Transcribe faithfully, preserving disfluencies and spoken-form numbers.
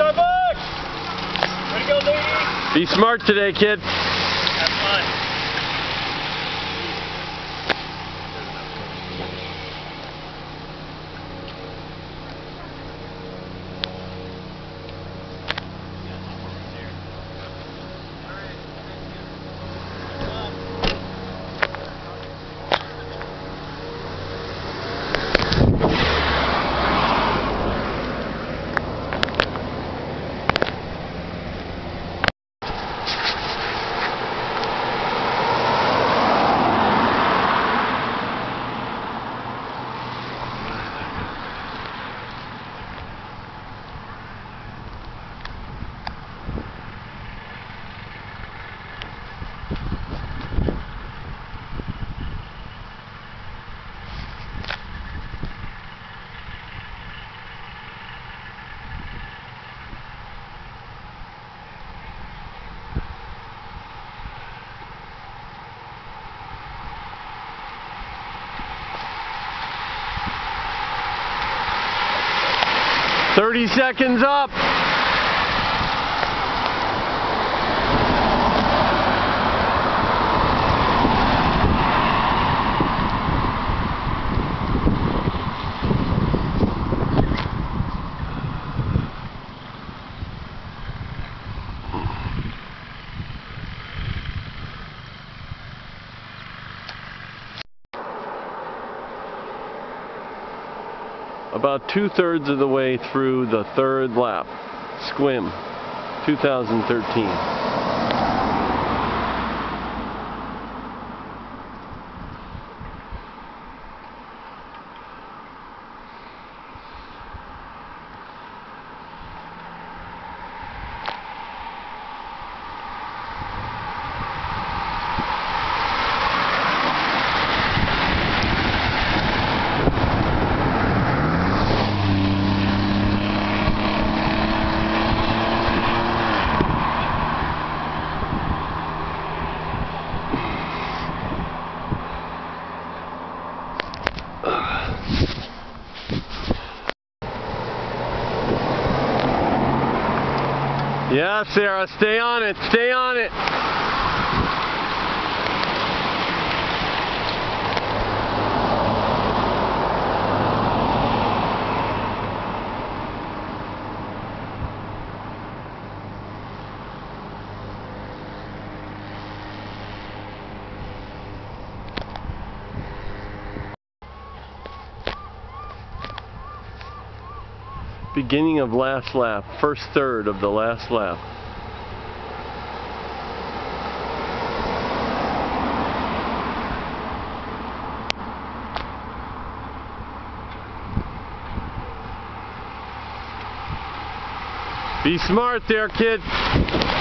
Starbucks! Way to go, lady! Be smart today, kid. Have fun. Thirty seconds up. About two-thirds of the way through the third lap. Squim, two thousand thirteen. Yeah, Sarah, stay on it, stay on it. Beginning of last lap, first third of the last lap. Be smart there, kid.